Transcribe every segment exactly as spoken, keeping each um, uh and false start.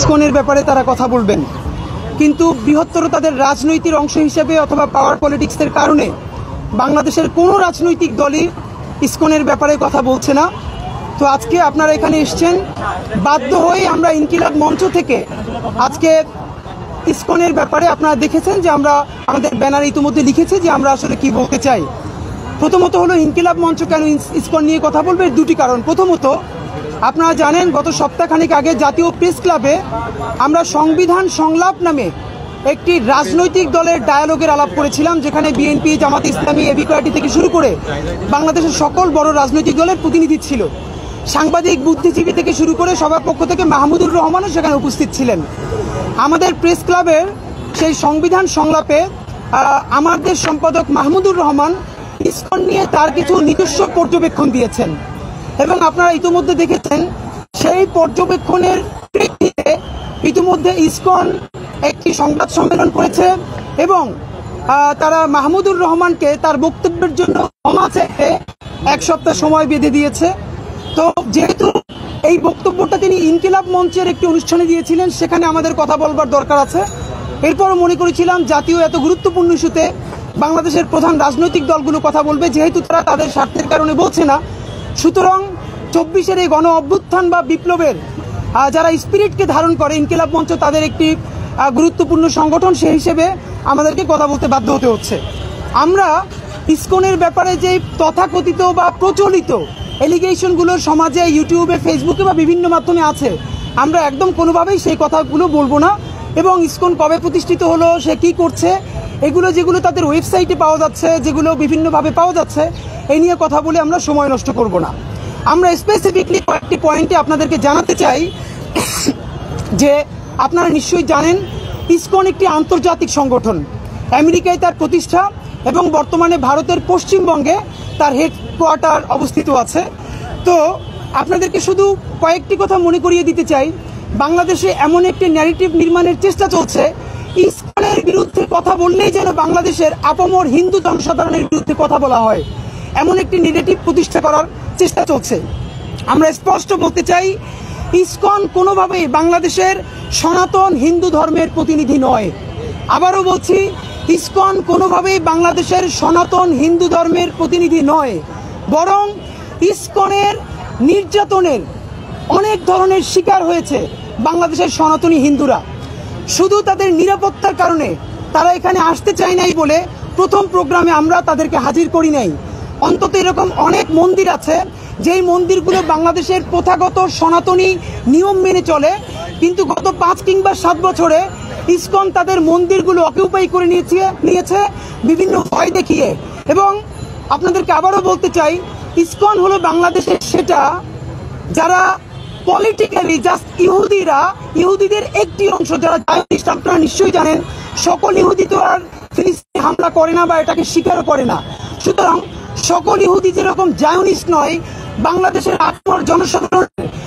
ইসকনের ব্যাপারে তারা কথা বলবেন, কিন্তু বৃহত্তর তাদের রাজনৈতিক অংশ হিসেবে অথবা পাওয়ার পলিটিক্সের কারণে বাংলাদেশের কোনো রাজনৈতিক দলই ইসকনের ব্যাপারে কথা বলছে না। তো আজকে আপনারা এখানে এসছেন, বাধ্য হয়ে আমরা ইনকিলাব মঞ্চ থেকে আজকে ইসকনের ব্যাপারে আপনারা দেখেছেন যে আমরা আমাদের ব্যানারে ইতিমধ্যে লিখেছি যে আমরা আসলে কি বলতে চাই। প্রথমত হলো ইনকিলাব মঞ্চ কেন ইসকন নিয়ে কথা বলবে, দুটি কারণ। প্রথমত আপনারা জানেন গত সপ্তাহখানেক আগে জাতীয় প্রেস ক্লাবে আমরা সংবিধান সংলাপ নামে একটি রাজনৈতিক দলের ডায়ালগের আলাপ করেছিলাম, যেখানে BNP, Jamaat Islami, AB party থেকে শুরু করে বাংলাদেশের সকল বড় রাজনৈতিক দলের প্রতিনিধি ছিল। সাংবাদিক, বুদ্ধিজীবী থেকে শুরু করে সবার পক্ষ থেকে মাহমুদুর রহমানও সেখানে উপস্থিত ছিলেন। আমাদের প্রেস ক্লাবের সেই সংবিধান সংলাপে আমাদের সম্পাদক মাহমুদুর রহমান ইসকন নিয়ে তার কিছু নিজস্ব পর্যবেক্ষণ দিয়েছেন এবং আপনারা ইতিমধ্যে দেখেছেন সেই পর্যবেক্ষণের প্রেক্ষিতে ইতিমধ্যে ইসকন একটি সংবাদ সম্মেলন করেছে এবং তারা মাহমুদুর রহমানকে তার বক্তব্যের জন্য ক্ষমা চাইতে এক সপ্তাহ সময় বেঁধে দিয়েছে। তো যেহেতু এই বক্তব্যটা তিনি ইনকিলাব মঞ্চের একটি অনুষ্ঠানে দিয়েছিলেন, সেখানে আমাদের কথা বলবার দরকার আছে। এরপরও মনে করেছিলাম জাতীয় এত গুরুত্বপূর্ণ ইস্যুতে বাংলাদেশের প্রধান রাজনৈতিক দলগুলো কথা বলবে, যেহেতু তারা তাদের স্বার্থের কারণে বলছে না। সুতরাং চব্বিশের এই গণ অভ্যুত্থান বা বিপ্লবের যারা স্পিরিটকে ধারণ করে ইনকিলাব মঞ্চ তাদের একটি গুরুত্বপূর্ণ সংগঠন, সেই হিসেবে আমাদেরকে কথা বলতে বাধ্য হতে হচ্ছে। আমরা ইসকনের ব্যাপারে যে তথাকথিত বা প্রচলিত এলিগেশনগুলো সমাজে ইউটিউবে, ফেসবুকে বা বিভিন্ন মাধ্যমে আছে, আমরা একদম কোনোভাবেই সেই কথাগুলো বলবো না। এবং ইসকন কবে প্রতিষ্ঠিত হলো, সে কি করছে, এগুলো যেগুলো তাদের ওয়েবসাইটে পাওয়া যাচ্ছে, যেগুলো বিভিন্নভাবে পাওয়া যাচ্ছে, এই নিয়ে কথা বলে আমরা সময় নষ্ট করব না। আমরা স্পেসিফিকলি কয়েকটি পয়েন্টে আপনাদেরকে জানাতে চাই যে আপনারা নিশ্চয়ই জানেন ইসকন একটি আন্তর্জাতিক সংগঠন। আমেরিকায় তার প্রতিষ্ঠা এবং বর্তমানে ভারতের পশ্চিমবঙ্গে তার হেডকোয়ার্টার অবস্থিত আছে। তো আপনাদেরকে শুধু কয়েকটি কথা মনে করিয়ে দিতে চাই। বাংলাদেশে এমন একটি ন্যারেটিভ নির্মাণের চেষ্টা চলছে, ইসকনের বিরুদ্ধে কথা বললেই যেন বাংলাদেশের আপামর হিন্দু জনসাধারণের বিরুদ্ধে কথা বলা হয়, এমন একটি নেগেটিভ প্রতিষ্ঠা করার চেষ্টা চলছে। আমরা স্পষ্ট বলতে চাই, ইসকন কোনোভাবেই বাংলাদেশের সনাতন হিন্দু ধর্মের প্রতিনিধি নয়। আবারও বলছি, ইসকন কোনোভাবেই বাংলাদেশের সনাতন হিন্দু ধর্মের প্রতিনিধি নয়, বরং ইসকনের নির্যাতনের অনেক ধরনের শিকার হয়েছে বাংলাদেশের সনাতনী হিন্দুরা। শুধু তাদের নিরাপত্তার কারণে তারা এখানে আসতে চায় নাই বলে প্রথম প্রোগ্রামে আমরা তাদেরকে হাজির করি নাই। অন্তত এরকম অনেক মন্দির আছে যেই মন্দিরগুলো বাংলাদেশের প্রথাগত সনাতনী নিয়ম মেনে চলে, কিন্তু গত পাঁচ কিংবা সাত বছরে ইসকন তাদের মন্দিরগুলো অকিউপাই করে নিয়েছে নিয়েছে বিভিন্ন ভয় দেখিয়ে। এবং আপনাদেরকে আবারও বলতে চাই, ইসকন হলো বাংলাদেশের সেটা যারা পলিটিক্যালি জাস্ট ইহুদিরা, ইহুদিদের একটি অংশ যারা জায়নিস্ট। আপনারা নিশ্চয়ই জানেন সকল ইহুদি তো আর ফিলিস্তিনে হামলা করে না বা এটাকে স্বীকারও করে না। সুতরাং সকল ইহুদি যেরকম জায়নিস্ট নয়, বাংলাদেশের আপামর জনসাধারণ,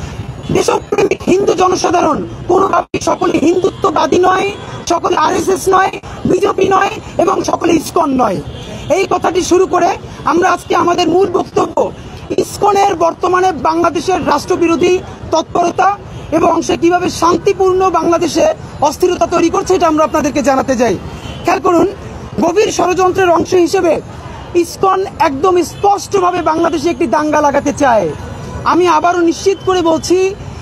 দেশপ্রেমিক হিন্দু জনসাধারণ কোনোভাবে সকলে হিন্দুত্ববাদী নয়, সকলে আরএসএস নয়, বিজেপি নয় এবং সকলে ইসকন নয়। এই কথাটি শুরু করে আমরা আজকে আমাদের মূল বক্তব্য ইসকনের বর্তমানে বাংলাদেশের রাষ্ট্রবিরোধী তৎপরতা এবং সে কিভাবে শান্তিপূর্ণ বাংলাদেশে অস্থিরতা তৈরি করছে, এটা আমরা আপনাদেরকে জানাতে যাই। খেয়াল করুন, গভীর ষড়যন্ত্রের অংশ হিসেবে ইসকন একদম স্পষ্টভাবে বাংলাদেশে একটি দাঙ্গা লাগাতে চায়। আমি আবারও নিশ্চিত করে বলছি,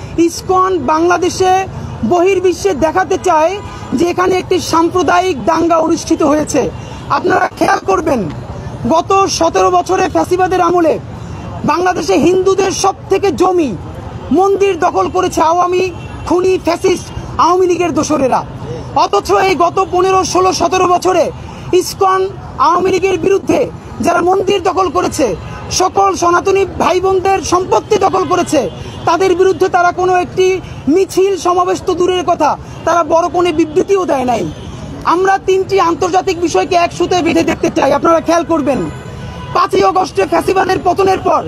ইসকন বাংলাদেশে বহির্বিশ্বে দেখাতে চায় যে এখানে একটি সাম্প্রদায়িক দাঙ্গা অনুষ্ঠিত হয়েছে। আপনারা খেয়াল করবেন, গত সতেরো বছরে ফ্যাসিবাদের আমলে বাংলাদেশে হিন্দুদের সব থেকে জমি, মন্দির দখল করেছে আওয়ামী খুনি ফ্যাসিস্ট আওয়ামী লীগের দোসরেরা। অথচ এই গত পনেরো ষোলো সতেরো বছরে ইসকন আওয়ামী লীগের বিরুদ্ধে যারা মন্দির দখল করেছে, সকল সনাতনী ভাই বোনদের সম্পত্তি দখল করেছে, তাদের বিরুদ্ধে তারা কোনো একটি মিছিল সমাবেশ তো দূরের কথা, তারা বড় কোনো বিবৃতিও দেয় নাই। আমরা তিনটি আন্তর্জাতিক বিষয়কে এক সুতে বেঁধে দেখতে চাই। আপনারা খেয়াল করবেন, পাঁচই অগস্টে ফ্যাসিবাদের পতনের পর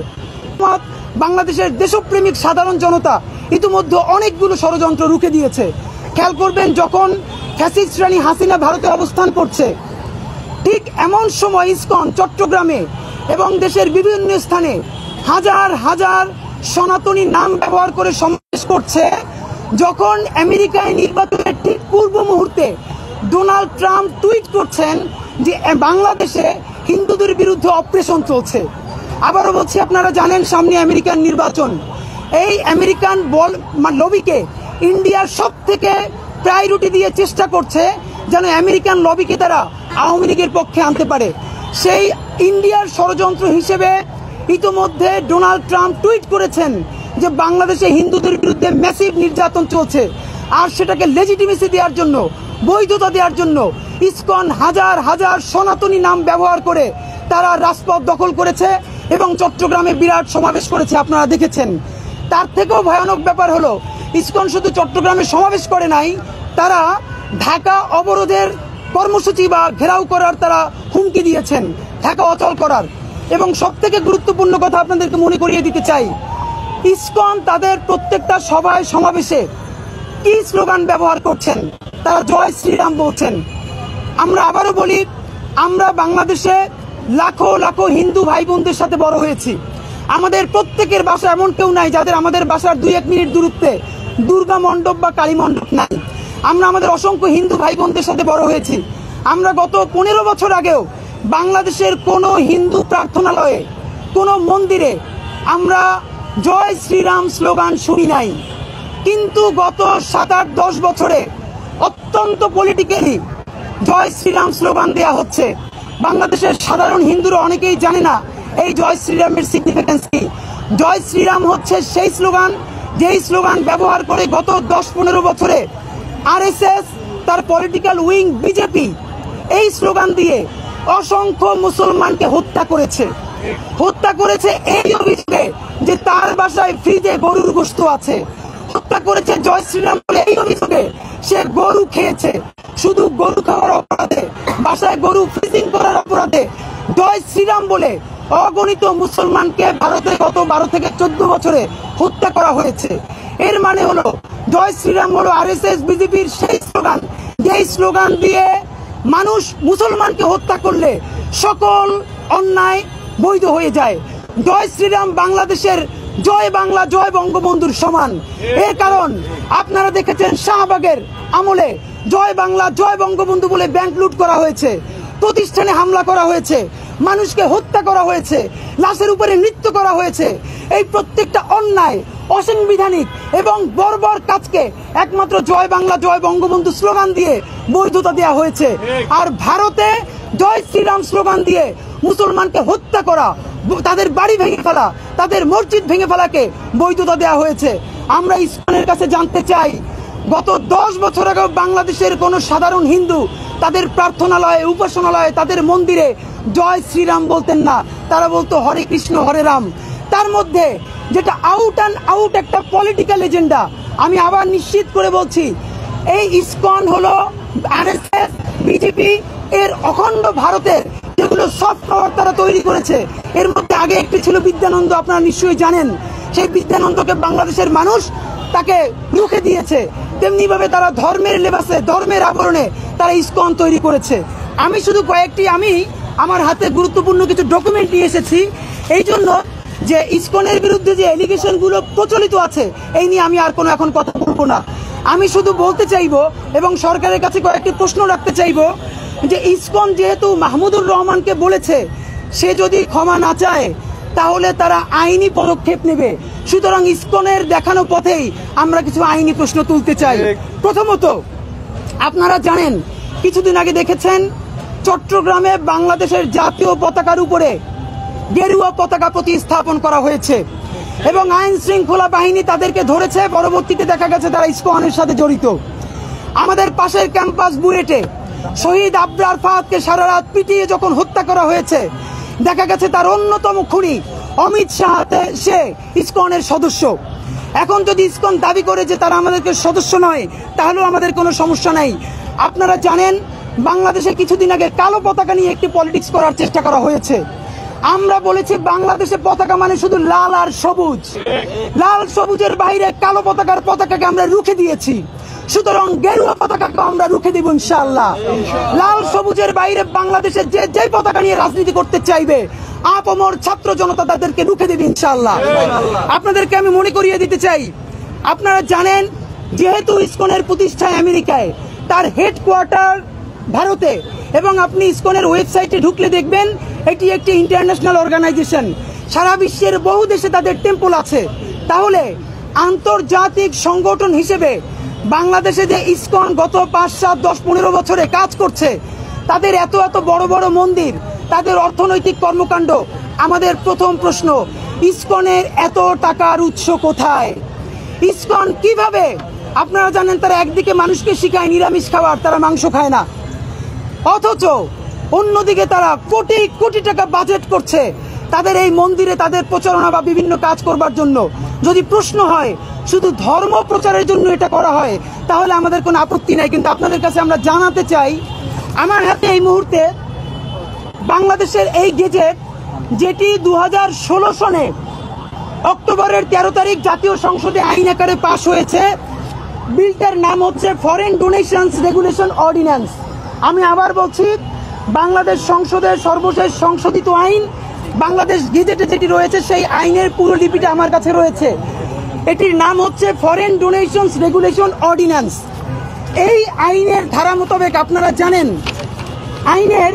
বাংলাদেশের দেশপ্রেমিক সাধারণ জনতা ইতিমধ্যে অনেকগুলো ষড়যন্ত্র রুখে দিয়েছে। খেয়াল করবেন, যখন ফ্যাসিস্ট রানী হাসিনা ভারতে অবস্থান করছে, ঠিক এমন সময় ইসকন চট্টগ্রামে এবং দেশের বিভিন্ন স্থানে হাজার হাজার সনাতনী নাম ব্যবহার করে সমাবেশ করছে, যখন আমেরিকায় নির্বাচনের ঠিক পূর্ব মুহূর্তে ডোনাল্ড ট্রাম্প টুইট করছেন যে বাংলাদেশে হিন্দুদের বিরুদ্ধে অপারেশন চলছে। আবারও বলছি, আপনারা জানেন সামনে আমেরিকান নির্বাচন। এই আমেরিকান বল লবিকে ইন্ডিয়ার সব থেকে প্রায়োরিটি দিয়ে চেষ্টা করছে যেন আমেরিকান লবিকে তারা আওয়ামী লীগের পক্ষে আনতে পারে। সেই ইন্ডিয়ার ষড়যন্ত্র হিসেবে ইতোমধ্যে ডোনাল্ড ট্রাম্প টুইট করেছেন যে বাংলাদেশে হিন্দুদের বিরুদ্ধে ম্যাসিভ নির্যাতন চলছে, আর সেটাকে লেজিটিমেসি দেওয়ার জন্য, বৈধতা দেওয়ার জন্য ইসকন হাজার হাজার সনাতনী নাম ব্যবহার করে তারা রাজপথ দখল করেছে এবং চট্টগ্রামে বিরাট সমাবেশ করেছে, আপনারা দেখেছেন। তার থেকেও ভয়ানক ব্যাপার হলো, ইসকন শুধু চট্টগ্রামে সমাবেশ করে নাই, তারা ঢাকা অবরোধের কর্মসূচি বা ঘেরাও করার তারা হুমকি দিয়েছেন, ঢাকা অচল করার। এবং সব থেকে গুরুত্বপূর্ণ কথা আপনাদেরকে মনে করিয়ে দিতে চাই, ইসকন তাদের প্রত্যেকটা সভায় সমাবেশে কি স্লোগান ব্যবহার করছেন? তারা জয় শ্রীরাম বলছেন। আমরা আবারও বলি, আমরা বাংলাদেশে লাখো লাখো হিন্দু ভাই বোনদের সাথে বড় হয়েছি। আমাদের প্রত্যেকের বাসা এমন কেউ নাই যাদের আমাদের বাসার দুই এক মিনিট দূরত্বে দুর্গা মণ্ডপ বা কালী মণ্ডপ নাই। আমরা আমাদের অসংখ্য হিন্দু ভাই বোনদের সাথে বড় হয়েছি। আমরা গত পনেরো বছর আগেও বাংলাদেশের কোনো হিন্দু প্রার্থনালয়ে, কোনো মন্দিরে আমরা জয় শ্রীরাম স্লোগান শুনি নাই। কিন্তু গত সাত আট দশ বছরে অত্যন্ত পলিটিক্যালি জয় শ্রীরাম স্লোগান দেয়া হচ্ছে। বাংলাদেশের সাধারণ হিন্দুরা অনেকেই জানে না এই জয় শ্রীরামের সিগনিফিকেন্স কি। জয় শ্রীরাম হচ্ছে সেই স্লোগান, যেই স্লোগান ব্যবহার করে গত দশ পনেরো বছরে আরএসএস, তার পলিটিক্যাল উইং বিজেপি এই স্লোগান দিয়ে অসংখ্য মুসলমানকে হত্যা করেছে। হত্যা করেছে এই অভিযোগে যে তার বাসায় ফ্রিজে গরুর গোশত আছে। হত্যা করেছে জয় শ্রীরাম বলে এই অভিযোগে সে গরু খেয়েছে। শুধু গরু খাওয়ার অপরাধে, বাসায় গরু ফ্রিজিং করার অপরাধে জয় শ্রীরাম বলে অগণিত মুসলমানকে ভারতে গত বারো থেকে চোদ্দ বছরে হত্যা করা হয়েছে। এর মানে হলো জয় শ্রীরাম হলো আরএসএস বিজেপির সেই স্লোগান, যেই স্লোগান দিয়ে মানুষ মুসলমানকে হত্যা করলে সকল অন্যায় বৈধ হয়ে যায়। জয় শ্রীরাম বাংলাদেশের জয় বাংলা, জয় বঙ্গবন্ধুর সমান। এর কারণ আপনারা দেখেছেন শাহবাগের আমলে জয় বাংলা, জয় বঙ্গবন্ধু বলে ব্যাংক লুট করা হয়েছে, প্রতিষ্ঠানে হামলা করা হয়েছে, মানুষকে হত্যা করা হয়েছে, লাশের উপরে নৃত্য করা হয়েছে। এই প্রত্যেকটা অন্যায়, অসাংবিধানিক এবং বর্বর কাজকে একমাত্র জয় বাংলা, জয় বঙ্গবন্ধু স্লোগান দিয়ে বৈধতা দেওয়া হয়েছে। আর ভারতে জয় শ্রীরাম স্লোগান দিয়ে মুসলমানকে হত্যা করা, তাদের বাড়ি ভেঙে ফেলা, তাদের মসজিদ ভেঙে ফেলাকে বৈধতা দেওয়া হয়েছে। আমরা ইসকনের কাছে জানতে চাই, গত দশ বছর আগে বাংলাদেশের কোন সাধারণ হিন্দু তাদের প্রার্থনালয়ে, উপাসনালয়ে, তাদের মন্দিরে জয় শ্রীরাম বলতেন না, তারা বলতো হরে কৃষ্ণ হরে রাম। তার মধ্যে যেটা আউট অ্যান্ড আউট একটা পলিটিক্যাল এজেন্ডা, আমি আবার নিশ্চিত করে বলছি, এই ইসকন হলো আরএসএস বিজেপি এর অখণ্ড ভারতের যেগুলো সফট পাওয়ার তারা তৈরি করেছে। এর মধ্যে আগে একটি ছিল বিদ্যানন্দ, আপনারা নিশ্চয়ই জানেন। সেই বিদ্যানন্দকে বাংলাদেশের মানুষ তাকে রুখে দিয়েছে। তেমনি ভাবে তারা ধর্মের লেবাসে, ধর্মের আবরণে তারা ইসকন তৈরি করেছে। আমি শুধু কয়েকটি, আমি আমার হাতে গুরুত্বপূর্ণ কিছু ডকুমেন্ট নিয়ে এসেছি এই জন্য যে ইসকনের বিরুদ্ধে যে এলিগেশন গুলো প্রচলিত আছে এই নিয়ে আমি আর কোনো এখন কথা বলবো না। আমি শুধু বলতে চাইবো এবং সরকারের কাছে কয়েকটি প্রশ্ন রাখতে চাইবো যে ইসকন যেহেতু মাহমুদুর রহমানকে বলেছে সে যদি ক্ষমা না চায় তাহলে তারা আইনি পদক্ষেপ নেবে, সুতরাং ইসকনের দেখানো পথেই আমরা কিছু আইনি প্রশ্ন তুলতে চাই। প্রথমত, আপনারা জানেন কিছুদিন আগে দেখেছেন চট্টগ্রামে বাংলাদেশের জাতীয় পতাকার উপরে গেরুয়া পতাকা প্রতিস্থাপন করা হয়েছে এবং আইন শৃঙ্খলা বাহিনী তাদেরকে ধরেছে। পরবর্তীতে দেখা গেছে তারা ইসকনের সাথে জড়িত। আমাদের পাশের ক্যাম্পাস বুয়েটে শহীদ আবরার ফাহাদকে সারা রাত পিটিয়ে যখন হত্যা করা হয়েছে, দেখা গেছে তার অন্যতম খুনি অমিত শাহ সে ইসকনের সদস্য। এখন যদি ইসকন দাবি করে যে তারা আমাদেরকে সদস্য নয়, তাহলেও আমাদের কোনো সমস্যা নাই। আপনারা জানেন বাংলাদেশে কিছুদিন আগে কালো পতাকা নিয়ে একটি পলিটিক্স করার চেষ্টা করা হয়েছে। আমরা বলেছি বাংলাদেশে পতাকা মানে শুধু লাল আর সবুজ, লাল সবুজের বাইরে কালো পতাকার পতাকাকে আমরা রুখে দিয়েছি। সুতরাং গেরুয়া পতাকাকে আমরা রুখে দিব ইনশাআল্লাহ। লাল সবুজের বাইরে বাংলাদেশে যে যে পতাকা নিয়ে রাজনীতি করতে চাইবে আপমর ছাত্র জনতা তাদেরকে রুখে দেবে ইনশাআল্লাহ। আপনাদেরকে আমি মনে করিয়ে দিতে চাই, আপনারা জানেন যেহেতু ইসকনের প্রতিষ্ঠা আমেরিকায়, তার হেডকোয়ার্টার ভারতে, এবং আপনি ইসকনের ওয়েবসাইটে ঢুকলে দেখবেন এটি একটি ইন্টারন্যাশনাল অর্গানাইজেশন। সারা বিশ্বের বহু দেশে তাদের টেম্পল আছে। তাহলে আন্তর্জাতিক সংগঠন হিসেবে বাংলাদেশে যে ইসকন গত পাঁচ সাত দশ পনেরো বছরে কাজ করছে, তাদের এত এত বড় বড় মন্দির, তাদের অর্থনৈতিক কর্মকাণ্ড, আমাদের প্রথম প্রশ্ন, ইসকনের এত টাকার উৎস কোথায়? ইসকন কিভাবে? আপনারা জানেন তারা একদিকে মানুষকে শিখায় নিরামিষ খাবার, তারা মাংস খায় না, অথচ অন্যদিকে তারা কোটি কোটি টাকা বাজেট করছে তাদের এই মন্দিরে তাদের প্রচারণা বা বিভিন্ন কাজ করবার জন্য। যদি প্রশ্ন হয় শুধু ধর্ম প্রচারের জন্য এটা করা হয়, তাহলে আমাদের কোনো আপত্তি নাই। কিন্তু আপনাদের কাছে আমরা জানাতে চাই, আমার হাতে এই মুহূর্তে বাংলাদেশের এই গেজেট, যেটি দু হাজার ষোলো সনে অক্টোবরের তেরো তারিখ জাতীয় সংসদে আইন আকারে পাশ হয়েছে। বিলটার নাম হচ্ছে ফরেন ডোনেশনস রেগুলেশন অর্ডিন্যান্স। আমি আবার বলছি, বাংলাদেশ সংসদের সর্বশেষ সংশোধিত আইন, বাংলাদেশ গেজেটে যেটি রয়েছে সেই আইনের পুরো লিপিটা আমার কাছে রয়েছে। এটির নাম হচ্ছে ফরেন ডোনেশনস রেগুলেশন অর্ডিন্যান্স। এই আইনের ধারা মোতাবেক আপনারা জানেন, আইনের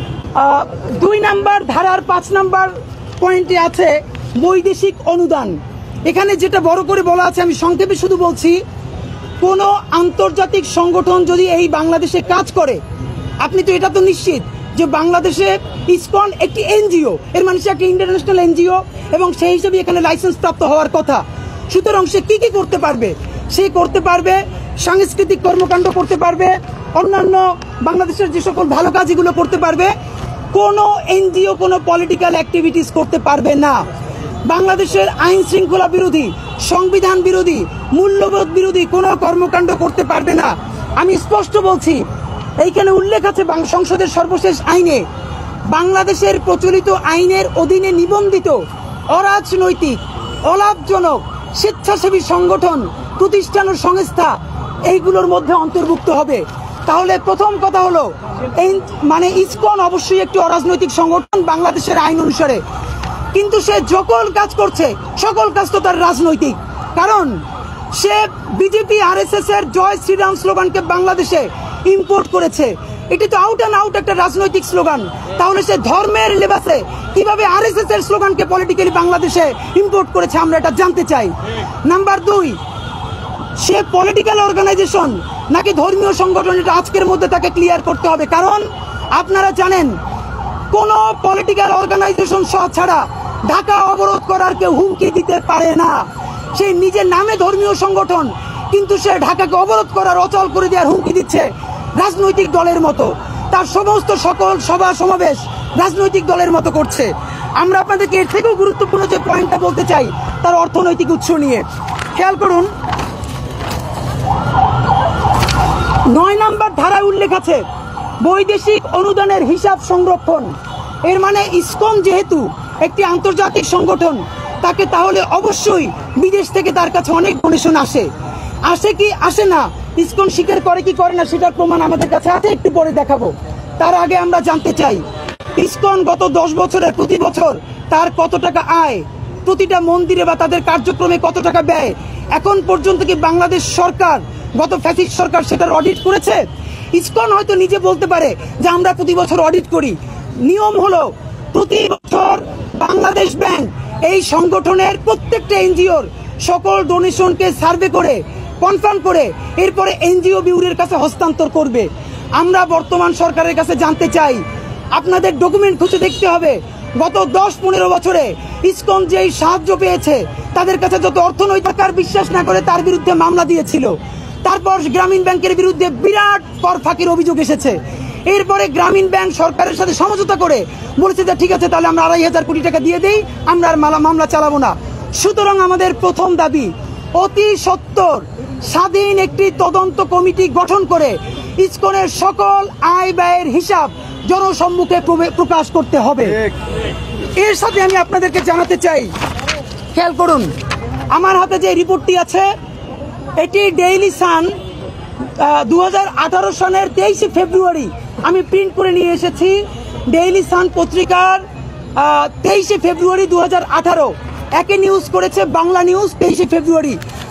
দুই নাম্বার ধারার পাঁচ নাম্বার পয়েন্টে আছে বৈদেশিক অনুদান। এখানে যেটা বড় করে বলা আছে, আমি সংক্ষেপে শুধু বলছি, কোনো আন্তর্জাতিক সংগঠন যদি এই বাংলাদেশে কাজ করে, আপনি তো এটা তো নিশ্চিত যে বাংলাদেশে ইসকন একটি এনজিও, এর মানে সে একটি ইন্টারন্যাশনাল এনজিও এবং সেই হিসেবে এখানে লাইসেন্স প্রাপ্ত হওয়ার কথা। সুতরাং সে কি কি করতে পারবে? সে করতে পারবে সাংস্কৃতিক কর্মকাণ্ড করতে পারবে, অন্যান্য বাংলাদেশের যে সকল ভালো কাজগুলো করতে পারবে। কোনো এনজিও কোনো পলিটিক্যাল অ্যাক্টিভিটিস করতে পারবে না। বাংলাদেশের আইন শৃঙ্খলা বিরোধী, সংবিধান বিরোধী, মূল্যবোধ বিরোধী কোনো কর্মকাণ্ড করতে পারবে না। আমি স্পষ্ট বলছি, এইখানে উল্লেখ আছে সংসদের সর্বশেষ আইনে, বাংলাদেশের প্রচলিত আইনের অধীনে নিবন্ধিত অরাজনৈতিক, অলাভজনক, স্বেচ্ছাসেবী সংগঠন, প্রতিষ্ঠান ও সংস্থা এইগুলোর মধ্যে অন্তর্ভুক্ত হবে। তাহলে প্রথম কথা হলো, এই মানে ইসকন অবশ্যই একটি অরাজনৈতিক সংগঠন বাংলাদেশের আইন অনুসারে, কিন্তু সে সকল কাজ করছে, সকল কাজ তো তার রাজনৈতিক। কারণ সে বিজেপি আরএসএস এর জয় শ্রীরাম স্লোগানকে বাংলাদেশে ইম্পোর্ট করেছে। এটি তো আউট অ্যান্ড আউট একটা রাজনৈতিক স্লোগান। তাহলে সে ধর্মের লেবাসে কিভাবে আরএসএস এর স্লোগানকে পলিটিক্যালি বাংলাদেশে ইম্পোর্ট করেছে, আমরা এটা জানতে চাই। নাম্বার দুই, সে পলিটিক্যাল অর্গানাইজেশন নাকি ধর্মীয় সংগঠন, এটা আজকের মধ্যে তাকে ক্লিয়ার করতে হবে। কারণ আপনারা জানেন, কোন পলিটিক্যাল অর্গানাইজেশন ছাড়া ঢাকা অবরোধ করার কেউ হুমকি দিতে পারে না। সে নিজের নামে ধর্মীয় সংগঠন, কিন্তু সে ঢাকাকে অবরোধ করার, অচল করে দেওয়ার হুমকি দিচ্ছে রাজনৈতিক দলের মতো। তার সমস্ত সকল সভা সমাবেশ রাজনৈতিক দলের মতো করছে। আমরা আপনাদেরকে এর থেকেও গুরুত্বপূর্ণ যে পয়েন্টটা বলতে চাই, তার অর্থনৈতিক উৎস নিয়ে খেয়াল করুন। নয় নাম্বার ধারায় উল্লেখ আছে বৈদেশিক অনুদানের হিসাব সংরক্ষণ। এর মানে ইসকন যেহেতু একটি আন্তর্জাতিক সংগঠন, তাকে তাহলে অবশ্যই বিদেশ থেকে তার কাছে অনেক ডোনেশন আসে। আসে কি আসে না, ইসকন স্বীকার করে কি করে না, সেটার প্রমাণ আমাদের কাছে আছে, একটু পরে দেখাবো। তার আগে আমরা জানতে চাই, ইসকন গত দশ বছরে প্রতি বছর তার কত টাকা আয়, প্রতিটা মন্দিরে বা তাদের কার্যক্রমে কত টাকা ব্যয়, এখন পর্যন্ত কি বাংলাদেশ সরকার, গত ফ্যাসিস্ট সরকার সেটার অডিট করেছে? ইসকন হয়তো নিজে বলতে পারে যে আমরা প্রতি বছর অডিট করি। নিয়ম হলো প্রতি বছর বাংলাদেশ ব্যাংক এই সংগঠনের প্রত্যেকটা এনজিওর সকল ডোনেশনকে সার্ভে করে কনফার্ম করে এরপরে এনজিও বিউরোর কাছে হস্তান্তর করবে। আমরা বর্তমান সরকারের কাছে জানতে চাই, আপনাদের ডকুমেন্ট খুঁজে দেখতে হবে গত দশ পনেরো বছরে ইসকন যেই সাহায্য পেয়েছে, তাদের কাছে যত অর্থনৈতিক বিশ্বাস না করে তার বিরুদ্ধে মামলা দিয়েছিল। তারপর গ্রামীণ ব্যাংকের বিরুদ্ধে বিরাট কর ফাঁকির অভিযোগ এসেছে। এরপরে গ্রামীণ ব্যাংক সরকারের সাথে সমঝোতা করে বলেছে যে ঠিক আছে, তাহলে আমরা আড়াই হাজার কোটি টাকা দিয়ে দিই, আমরা আর মালা মামলা চালাবো না। সুতরাং আমাদের প্রথম দাবি, অতি সত্বর স্বাধীন একটি তদন্ত কমিটি গঠন করে ইসকনের সকল আয় ব্যয়ের হিসাব জনসম্মুখে প্রকাশ করতে হবে। এর সাথে আমি আপনাদেরকে জানাতে চাই, খেয়াল করুন, আমার হাতে যে রিপোর্টটি আছে, এটি ডেইলি সান দু হাজার আঠারো সনের তেইশে ফেব্রুয়ারি আমি প্রিন্ট করে নিয়ে এসেছি। ডেইলি সান পত্রিকার তেইশে ফেব্রুয়ারি দু হাজার আঠারো, একে নিউজ করেছে বাংলা নিউজ তেইশে ফেব্রুয়ারি।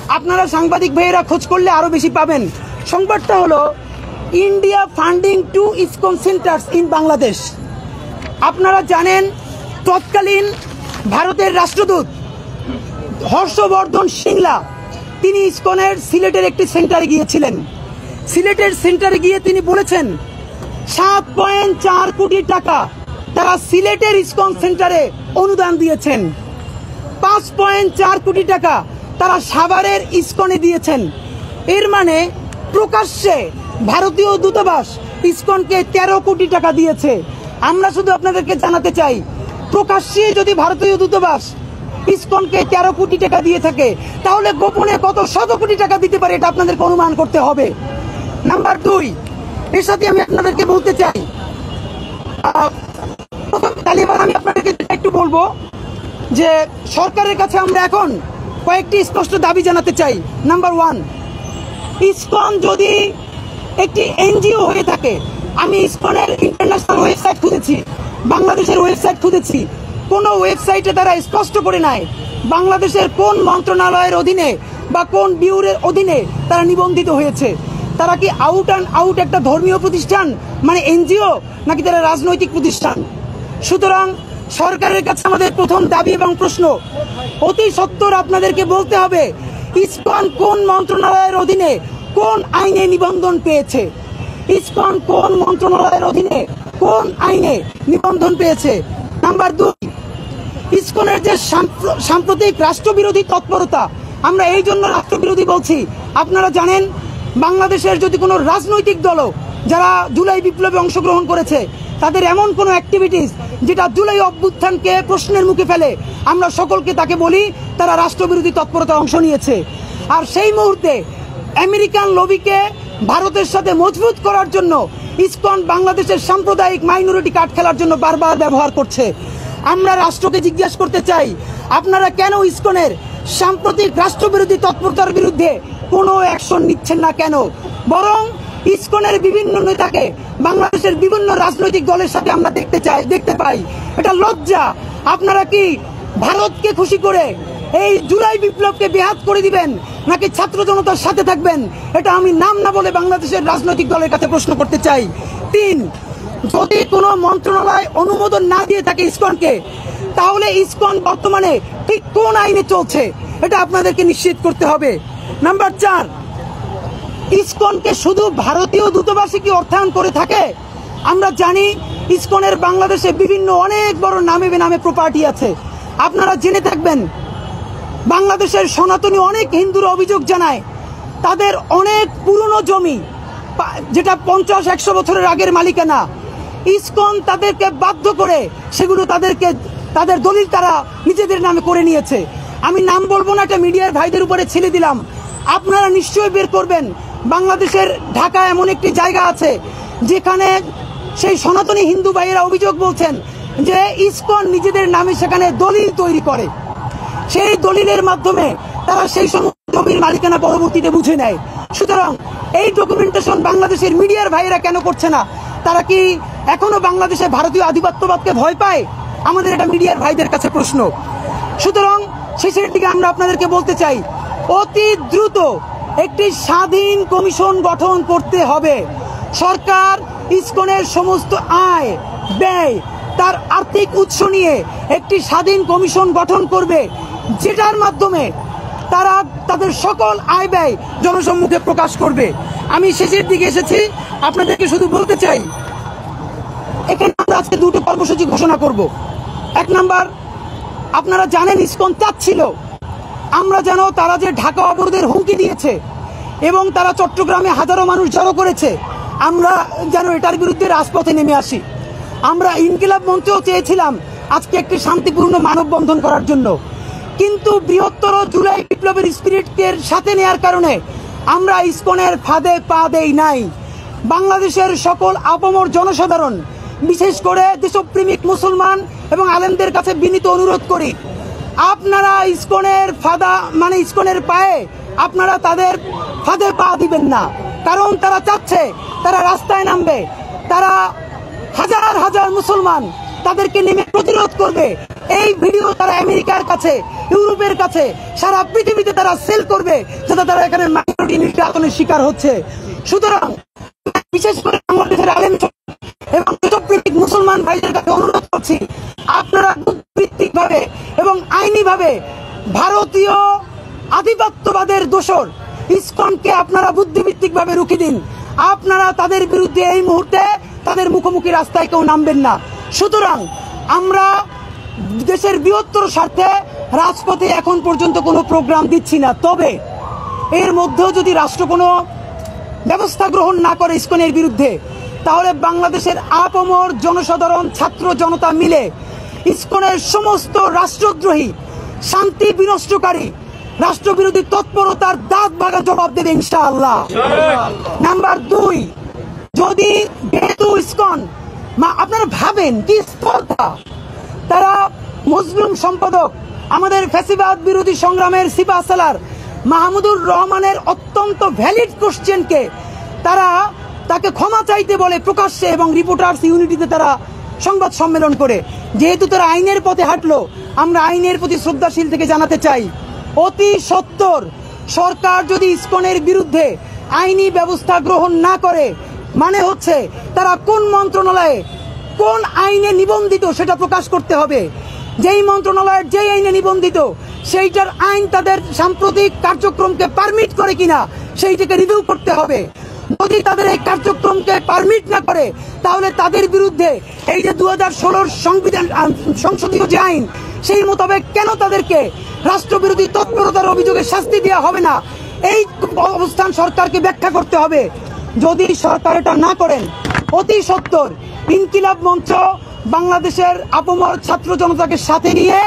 আপনারা সাংবাদিক ভাইয়েরা খোঁজ করলে আরো বেশি পাবেন। সংবাদটা হলো India funding to ISKCON centres in Bangladesh. আপনারা জানেন তৎকালীন ভারতের রাষ্ট্রদূত হর্ষবর্ধন সিংলা তিনি ইসকনের সিলেটের একটি সেন্টারে গিয়েছিলেন। সিলেটের সেন্টারে গিয়ে তিনি বলেছেন সাত পয়েন্ট চার কোটি টাকা তারা সিলেটের ইসকন সেন্টারে অনুদান দিয়েছেন, পাঁচ পয়েন্ট চার কোটি টাকা তারা সাভারের ইসকনে দিয়েছেন। এর মানে প্রকাশ্যে ভারতীয় দূতাবাস ইসকনকে তেরো কোটি টাকা দিয়েছে। আমরা শুধু আপনাদেরকে জানাতে চাই, প্রকাশ্যে যদি ভারতীয় দূতাবাস ইসকনকে তেরো কোটি টাকা দিয়ে থাকে তাহলে গোপনে কত শত কোটি টাকা দিতে পারে এটা আপনাদেরকে অনুমান করতে হবে। নাম্বার দুই, এর সাথে আমি আপনাদেরকে বলতে চাই, আমি আপনাদেরকে একটু বলবো যে সরকারের কাছে আমরা এখন কয়েকটি স্পষ্ট দাবি জানাতে চাই। নাম্বার ওয়ান, ইসকন যদি একটি এনজিও হয়ে থাকে, আমি ইসকনের ইন্টারন্যাশনাল ওয়েবসাইট খুঁজেছি, বাংলাদেশের ওয়েবসাইট খুঁজেছি, কোন ওয়েবসাইটে তারা স্পষ্ট করে নাই বাংলাদেশের কোন মন্ত্রণালয়ের অধীনে বা কোন বিউরোর অধীনে তারা নিবন্ধিত হয়েছে। তারা কি আউট অ্যান্ড আউট একটা ধর্মীয় প্রতিষ্ঠান মানে এনজিও, নাকি তারা রাজনৈতিক প্রতিষ্ঠান? সুতরাং সরকারের কাছে আমাদের প্রথম দাবি এবং প্রশ্ন, অতি সত্বর আপনাদেরকে বলতে হবে ইসকন কোন মন্ত্রণালয়ের অধীনে কোন আইনে নিবন্ধন পেয়েছে, ইসকন কোন মন্ত্রণালয়ের অধীনে কোন আইনে নিবন্ধন পেয়েছে। নাম্বার দুই, ইসকনের যে সাম্প্রতিক রাষ্ট্রবিরোধী তৎপরতা, আমরা এই জন্য রাষ্ট্রবিরোধী বলছি, আপনারা জানেন বাংলাদেশের যদি কোনো রাজনৈতিক দল যারা জুলাই বিপ্লবে অংশগ্রহণ করেছে তাদের এমন কোনো অ্যাক্টিভিটিস যেটা জুলাই অভ্যুত্থানকে প্রশ্নের মুখে ফেলে, আমরা সকলকে তাকে বলি তারা রাষ্ট্রবিরোধী তৎপরতা অংশ নিয়েছে। আর সেই মুহূর্তে আমেরিকান লবিকে ভারতের সাথে মজবুত করার জন্য ইসকন বাংলাদেশের সাম্প্রদায়িক মাইনরিটি কার্ড খেলার জন্য বারবার ব্যবহার করছে। আমরা রাষ্ট্রকে জিজ্ঞাসা করতে চাই, আপনারা কেন ইসকনের সাম্প্রতিক রাষ্ট্রবিরোধী তৎপরতার বিরুদ্ধে কোনো অ্যাকশন নিচ্ছেন না কেন? বরং ইসকনের বিভিন্ন নেতাকে বাংলাদেশের বিভিন্ন রাজনৈতিক দলের সাথে আমরা দেখতে চাই দেখতে পাই। এটা লজ্জা। আপনারা কি ভারতকে খুশি করে এই জুলাই বিপ্লবকে বেহাত করে দিবেন নাকি ছাত্র জনতার সাথে থাকবেন? এটা আমি নাম না বলে বাংলাদেশের রাজনৈতিক দলের কাছে প্রশ্ন করতে চাই। তিন, যদি কোনো মন্ত্রণালয় অনুমোদন না দিয়ে থাকে ইসকনকে, তাহলে ইসকন বর্তমানে ঠিক কোন আইনে চলছে এটা আপনাদেরকে নিশ্চিত করতে হবে। নাম্বার চার, ইসকনকে শুধু ভারতীয় দূতাবাসই কি অর্থায়ন করে থাকে? আমরা জানি ইসকনের বাংলাদেশে বিভিন্ন অনেক বড় নামে বেনামে প্রপার্টি আছে। আপনারা জেনে থাকবেন বাংলাদেশের সনাতনী অনেক হিন্দুরা অভিযোগ জানায় তাদের অনেক পুরনো জমি যেটা পঞ্চাশ একশো বছরের আগের মালিকানা, ইসকন তাদেরকে বাধ্য করে সেগুলো তাদেরকে তাদের দলিল তারা নিজেদের নামে করে নিয়েছে। আমি নাম বলবো না, এটা মিডিয়ার ভাইদের উপরে ছেড়ে দিলাম। আপনারা নিশ্চয়ই বের করবেন বাংলাদেশের ঢাকা এমন একটি জায়গা আছে যেখানে সেই সনাতনী হিন্দু ভাইয়েরা অভিযোগ বলছেন যে ইসকন নিজেদের নামে সেখানে দলিল তৈরি করে, সেই দলিলের মাধ্যমে তারা সেই সমস্ত জমির মালিকানা পরবর্তীতে বুঝে নেয়। সুতরাং এই ডকুমেন্টেশন বাংলাদেশের মিডিয়ার ভাইয়েরা কেন করছে না? তারা কি এখনো বাংলাদেশে ভারতীয় আধিপত্যবাদকে ভয় পায়? আমাদের এটা মিডিয়ার ভাইদের কাছে প্রশ্ন। সুতরাং শেষের দিকে আমরা আপনাদেরকে বলতে চাই, অতি দ্রুত একটি স্বাধীন কমিশন গঠন করতে হবে। সরকার ইসকনের সমস্ত আয় ব্যয় তার আর্থিক উৎস নিয়ে একটি স্বাধীন কমিশন গঠন করবে, যেটার মাধ্যমে তারা তাদের সকল আয় ব্যয় জনসম্মুখে প্রকাশ করবে। আমি শেষের দিকে এসেছি, আপনাদেরকে শুধু বলতে চাই, এখানে আমরা আজকে দুটো কর্মসূচি ঘোষণা করব। এক নাম্বার, আপনারা জানেন ইসকন চাচ্ছিল আমরা যেন তারা যে ঢাকা অবরোধের হুমকি দিয়েছে এবং তারা চট্টগ্রামে হাজারো মানুষ জড়ো করেছে, আমরা যেন এটার বিরুদ্ধে রাজপথে নেমে আসি। আমরা ইনকিলাব মঞ্চেও চেয়েছিলাম আজকে একটি শান্তিপূর্ণ মানববন্ধন করার জন্য, কিন্তু বৃহত্তর জুলাই বিপ্লবের স্পিরিটকে সাথে নেওয়ার কারণে আমরা ইসকনের ফাঁদে পা দেই নাই। বাংলাদেশের সকল আপামর জনসাধারণ, বিশেষ করে দেশপ্রেমিক মুসলমান এবং আলেমদের কাছে বিনীত অনুরোধ করি, আপনারা ইসকনের ফাঁদা মানে ইসকনের পায়ে আপনারা তাদের ফাঁদে পা দিবেন না। কারণ তারা চাচ্ছে তারা রাস্তায় নামবে, তারা হাজার হাজার মুসলমান তাদেরকে নেমে প্রতিরোধ করবে, এই ভিডিও তারা আমেরিকার কাছে, ইউরোপের কাছে, সারা পৃথিবীতে তারা সেল করবে যাতে তারা এখানে মাইনরিটি নির্যাতনের শিকার হচ্ছে। সুতরাং বিশেষ করে বাংলাদেশের আলেম এবং দেশপ্রেমিক মুসলমান ভাইদের কাছে অনুরোধ করছি, আপনারা ভিত্তিক ভাবে এবং আইনি ভাবে ভারতীয় আধিপত্যবাদের দোসর ইসকনকে আপনারা বুদ্ধিভিত্তিক ভাবে রুখে দিন। আপনারা তাদের বিরুদ্ধে এই মুহূর্তে তাদের মুখোমুখি রাস্তায় কেউ নামবেন না। সুতরাং আমরা দেশের বৃহত্তর স্বার্থে রাজপথে এখন পর্যন্ত কোনো প্রোগ্রাম দিচ্ছি না। তবে এর মধ্যেও যদি রাষ্ট্র কোনো ব্যবস্থা গ্রহণ না করে ইসকনের বিরুদ্ধে, তাহলে বাংলাদেশের আপামর জনসাধারণ, ছাত্র জনতা মিলে ইসকনের সমস্ত রাষ্ট্রদ্রোহী, শান্তি বিনষ্টকারী, রাষ্ট্রবিরোধী তৎপরতার দাঁত ভাঙা জবাব দেবে ইনশাআল্লাহ। নাম্বার দুই, যদি যেহেতু ইসকন, আপনারা ভাবেন কি স্পর্ধা, তারা মজলুম সম্পাদক আমাদের ফ্যাসিবাদ বিরোধী সংগ্রামের সিপাহ সালার মাহমুদুর রহমানের অত্যন্ত ভ্যালিড কোশ্চেনকে তারা তাকে ক্ষমা চাইতে বলে প্রকাশ্যে এবং রিপোর্টার্স ইউনিটিতে তারা সংবাদ সম্মেলন করে। যেহেতু তারা আইনের পথে হাঁটলো, আমরা আইনের প্রতি শ্রদ্ধাশীল থেকে জানাতে চাই, অতি সত্বর সরকার যদি ইসকনের বিরুদ্ধে আইনি ব্যবস্থা গ্রহণ না করে, মানে হচ্ছে তারা কোন মন্ত্রণালয়ে কোন আইনে নিবন্ধিত সেটা প্রকাশ করতে হবে। যেই মন্ত্রণালয়ের যেই আইনে নিবন্ধিত সেইটার আইন তাদের সাম্প্রতিক কার্যক্রমকে পারমিট করে কিনা সেইটাকে রিভিউ করতে হবে। যদি তাদের এই কার্যক্রমকে পারমিট না করে, তাহলে তাদের বিরুদ্ধে এই যে দু হাজার ষোলোর সংবিধান সংসদীয় যে আইন, সেই মোতাবেক কেন তাদেরকে রাষ্ট্রবিরোধী তৎপরতার অভিযোগে শাস্তি দেওয়া হবে না, এই অবস্থান সরকারকে ব্যাখ্যা করতে হবে। যদি সরকার এটা না করেন, অতি সত্বর ইনকিলাব মঞ্চ বাংলাদেশের আপামর ছাত্র জনতাকে সাথে নিয়ে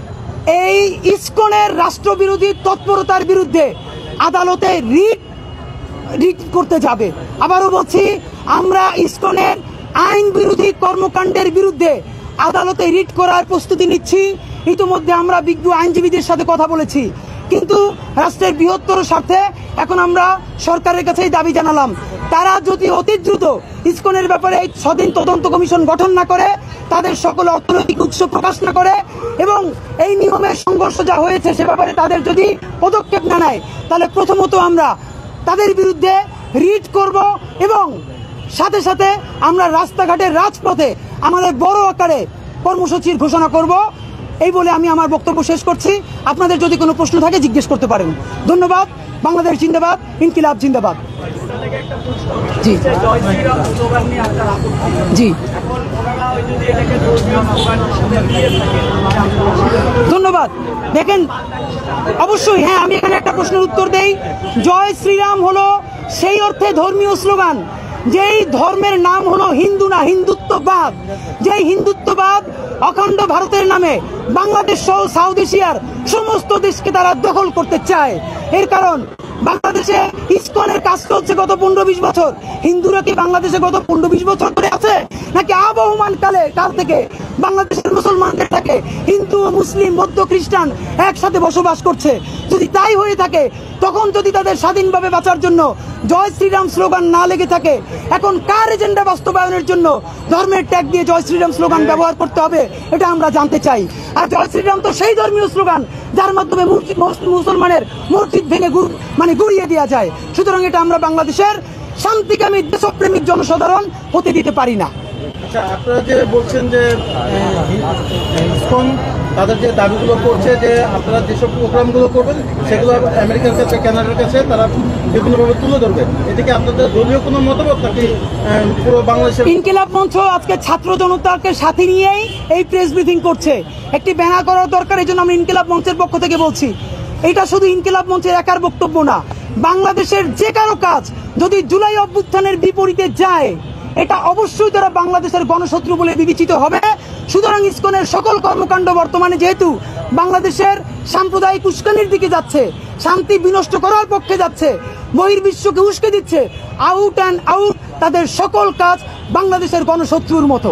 এই ইসকনের রাষ্ট্রবিরোধী তৎপরতার বিরুদ্ধে আদালতে রিট রিট করতে যাবে। আবারও বলছি, আমরা ইসকনের আইন বিরোধী কর্মকাণ্ডের বিরুদ্ধে আদালতে রিট করার প্রস্তুতি নিচ্ছি। ইতিমধ্যে আমরা বিজ্ঞ আইনজীবীদের সাথে কথা বলেছি, কিন্তু রাষ্ট্রের বৃহত্তর স্বার্থে এখন আমরা সরকারের কাছেই দাবি জানালাম, তারা যদি অতি দ্রুত ইসকনের ব্যাপারে স্বাধীন তদন্ত কমিশন গঠন না করে, তাদের সকল অর্থনৈতিক উৎস প্রকাশ না করে এবং এই নিয়মের সংঘর্ষ যা হয়েছে সে ব্যাপারে তাদের যদি পদক্ষেপ না নেয়, তাহলে প্রথমত আমরা তাদের বিরুদ্ধে রিট করব এবং সাথে সাথে আমরা রাস্তাঘাটের রাজপথে আমাদের বড় আকারে কর্মসূচির ঘোষণা করব। এই বলে আমি আমার বক্তব্য শেষ করছি। আপনাদের যদি কোনো প্রশ্ন থাকে জিজ্ঞেস করতে পারেন। ধন্যবাদ। বাংলাদেশ জিন্দাবাদ, ইনকিলাব জিন্দাবাদ। জি জি ধন্যবাদ। দেখেন, অবশ্যই হ্যাঁ, আমি এখানে একটা প্রশ্নের উত্তর দেই। জয় শ্রীরাম হলো সেই অর্থে ধর্মীয় স্লোগান যেই ধর্মের নাম হলো হিন্দু না, হিন্দুত্ববাদ। যেই হিন্দুত্ববাদ অখণ্ড ভারতের নামে বাংলাদেশ সহ সাউথ এশিয়ার সমস্ত দেশকে তারা দখল করতে চায়। এর কারণ বাংলাদেশে ইসকনের কাজ চলছে গত পনেরো বিশ বছর। হিন্দুরা কি বাংলাদেশে গত পনেরো বিশ বছর ধরে আছে, নাকি আবহমান কালে কাল থেকে বাংলাদেশের মুসলমানদের থাকে হিন্দু, মুসলিম, বৌদ্ধ, খ্রিস্টান একসাথে বসবাস করছে? যদি তাই হয়ে থাকে, তখন যদি তাদের স্বাধীনভাবে বাঁচার জন্য জয় শ্রীরাম স্লোগান না লেগে থাকে, এখন কার এজেন্ডা বাস্তবায়নের জন্য ধর্মের ট্যাগ দিয়ে জয় শ্রীরাম স্লোগান ব্যবহার করতে হবে, এটা আমরা জানতে চাই। আর জয় শ্রীরাম তো সেই ধর্মীয় স্লোগান যার মাধ্যমে মুসলমানের মসজিদ ভেঙে মানে গুড়িয়ে দেওয়া যায়। সুতরাং এটা আমরা বাংলাদেশের শান্তিকামী দেশপ্রেমিক জনসাধারণ হতে দিতে পারি না। আচ্ছা, আপনারা যে বলছেন যে ইসকন তাদের যে দাবিগুলো করছে যে আপনারা যেসব প্রোগ্রামগুলো করবেন সেগুলো আমেরিকার কাছে, কানাডার কাছে তারা বিভিন্নভাবে তুলে ধরবেন, এদিকে আপনাদের দলীয় কোনো মতামত নাকি পুরো বাংলাদেশের? ইনকিলাব মঞ্চ আজকে ছাত্র জনতাকে সাথে নিয়েই এই প্রেস ব্রিফিং করছে। একটি ব্যানার করার দরকার, এই জন্য আমি ইনকিলাব মঞ্চের পক্ষ থেকে বলছি। এটা শুধু ইনকিলাব মঞ্চের একার বক্তব্য না, বাংলাদেশের যে কারো কাজ যদি জুলাই অভ্যুত্থানের বিপরীতে যায়, এটা অবশ্যই তারা বাংলাদেশের গণশত্রু বলে বিবেচিত হবে। সুতরাং ইসকনের সকল কর্মকাণ্ড বর্তমানে যেহেতু বাংলাদেশের সাম্প্রদায়িক উস্কানির দিকে যাচ্ছে, শান্তি বিনষ্ট করার পক্ষে যাচ্ছে, বহির্বিশ্বকে উস্কে দিচ্ছে, আউট অ্যান্ড আউট তাদের সকল কাজ বাংলাদেশের গণশত্রুর মতো।